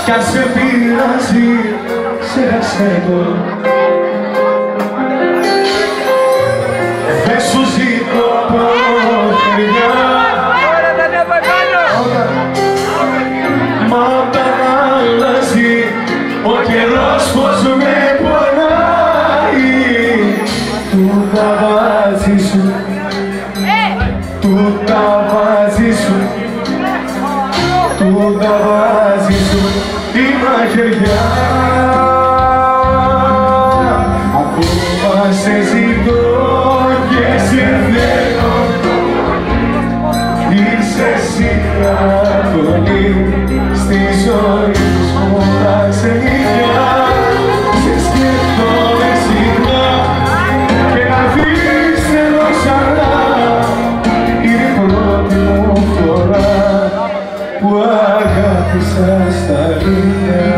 κι αν σε πειράζει, ξέχασέ το. Δεν σου ζητώ από χέρια, μα όταν αλλάζει ο καιρός πως με πονάει, του τα βάζει σου, του τα βάζει σου, του τα βάζει σου τη μαχαιριά. Ακόμα σε ζητώ και σε θέλω, είσαι εσύ αγωνή στη ζωή μου τα ξενικιά. Σε σκέφτομαι συχνά και να δεις εδώ ξανά, είναι η πρώτη μου φορά που αγάπησα στα αλήθεια.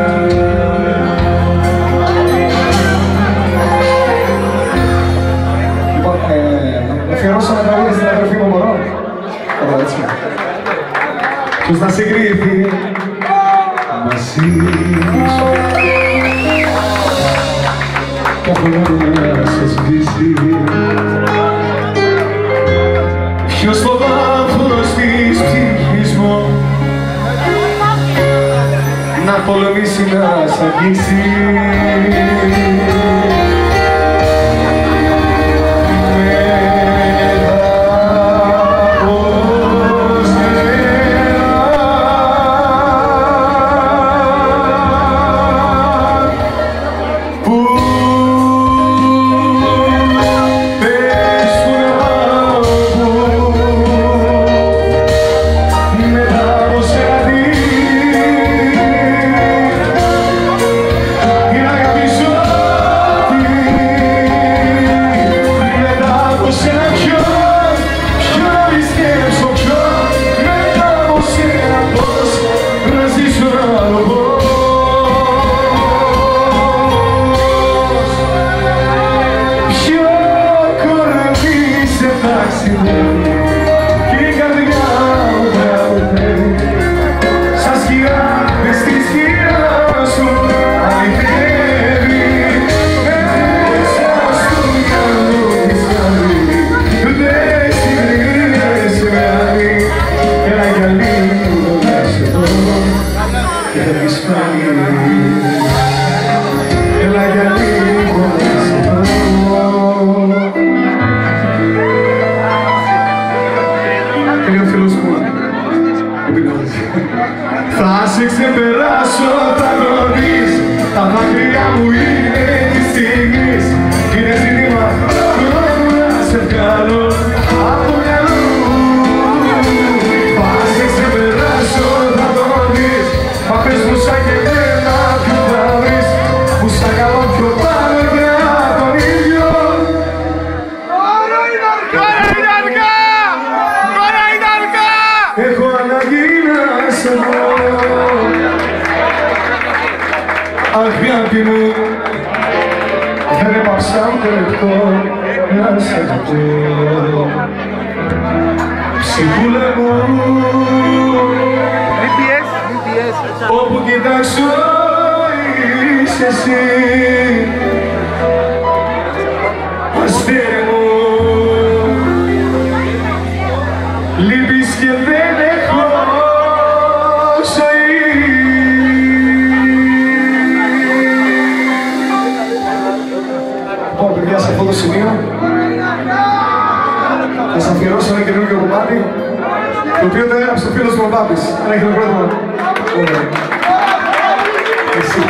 Αφιερώσαμε τραγούδια στην αδερφή μου, μπορώ? Ωραία, έτσι. Ποιος να συγκρίθει μαζί σου κι από να σε σβήσει. Ποιος στο βάθος της ψυχής μου να πολεμήσει να σ' αγγίσει. Θα σε ξεπεράσω, θα το δεις, τα μακριά μου είναι της στιγμής. Είναι ζήτημα χρόνου να σε βγάλω από μυαλού. Θα σε ξεπεράσω, θα το δεις, μα πες μου σαν και εμένα ποιο θα βρεις, που σ' αγαπώ πιο πάνω και από τον ίδιο. Έχω ανάγκη να σε δω, αγάπη μου, δεν έπαψα ούτε λεπτό να σε δω. Ψυχούλα μου, όπου κοιτάξω είσαι εσύ. Αστέρι μου, λείπεις και δεν έχω ζωή. Πάμε παιδιά σε αυτό το σημείο. Θα σας αφιερώσω ένα καινούργιο κομμάτι, το οποίο το έγραψε ο φίλος μου ο Μπάμπης. Ένα χειροκρότημα. Ωραία. Εσύ.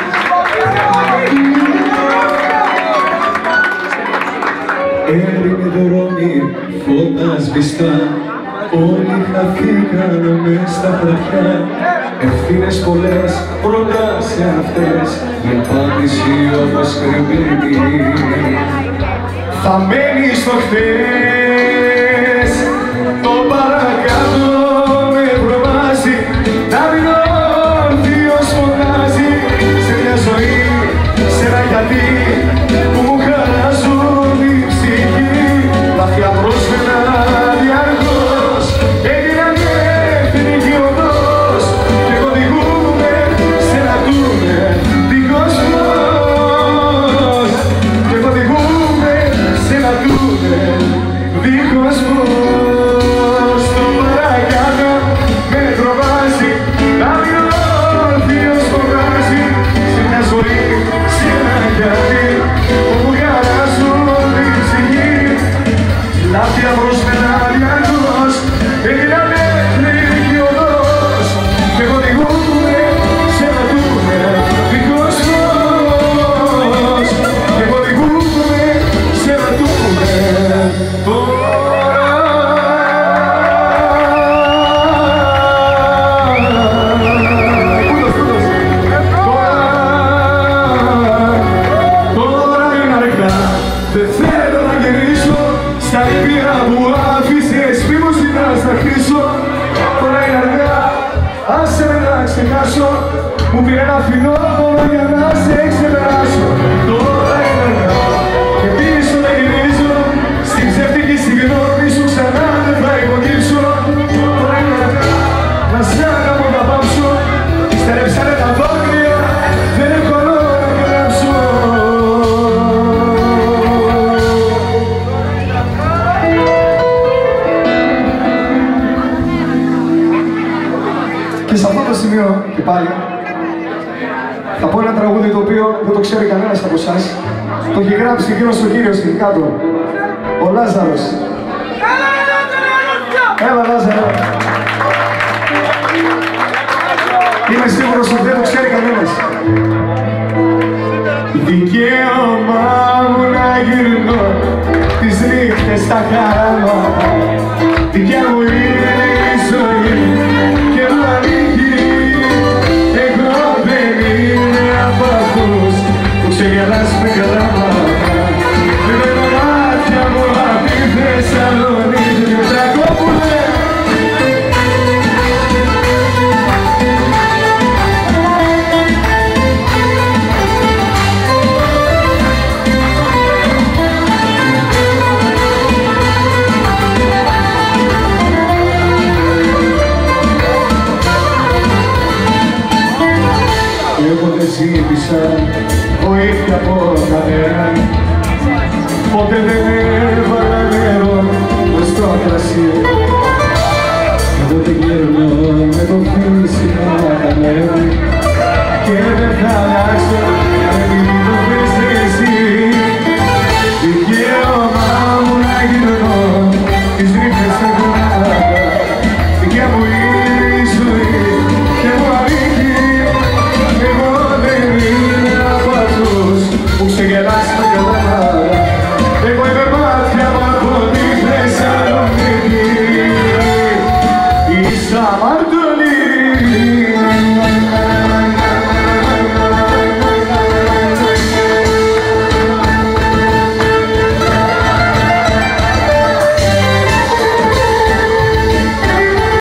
Έρημοι δρόμοι, φώτα σβηστά, όλοι χαθήκαν μες στα χαρτιά. Ευθύνες πολλές, προτάσεις αυτές, η απάντηση όπως κρυβαίνει. Θα μένει στο χθες, το παρακάτω με προβάζει, να μην όρθιος φωνάζει σε μια ζωή, σε ένα γιατί που μου χαράζουν η ψυχή. Βαθιά πρόσφαινα διαρκώς έγιναν εθνική οδός και οδηγούμε σε ένα του χάσω. Μου πήρε ένα φιλό μόνο για να σε ξεπεράσω. Τώρα γυρνάω και πίσω να γυρίζω. Στην ψεύτικη συγγνώμη σου ξανά δεν θα υποκύψω. Τώρα γυρνάω να σ' αγαπώ να πάψω. Στερέψανε τα δάκρυα, δεν έχω λόγο να γράψω. Και σε αυτό το σημείο και πάλι θα πω ένα τραγούδι το οποίο δεν το ξέρει κανένας από εσάς. Το έχει γράψει γύρω στο Κύριος και κάτω. Ο Λάζαρος. Έλα Λάζαρο. Είμαι σίγουρος ότι δεν το ξέρει κανένας. Δικαίωμά μου να γυρνώ τις νύχτες στα χαράματα. Δικιά μου είναι η ζωή και μου ανήκει. Εγώ δεν είμαι από αυτούς που ξεγελάς με γράμματα. Με τα μάτια μου απ' τη Θεσσαλονίκη και Τρακόπουλε. Εγώ δεν ζήτησα βοήθεια από κανέναν. Ποτέ δεν έβαλα νερό μες στο κρασί. Εγώ δεν γέρνω με το φύσιμα κανέναν.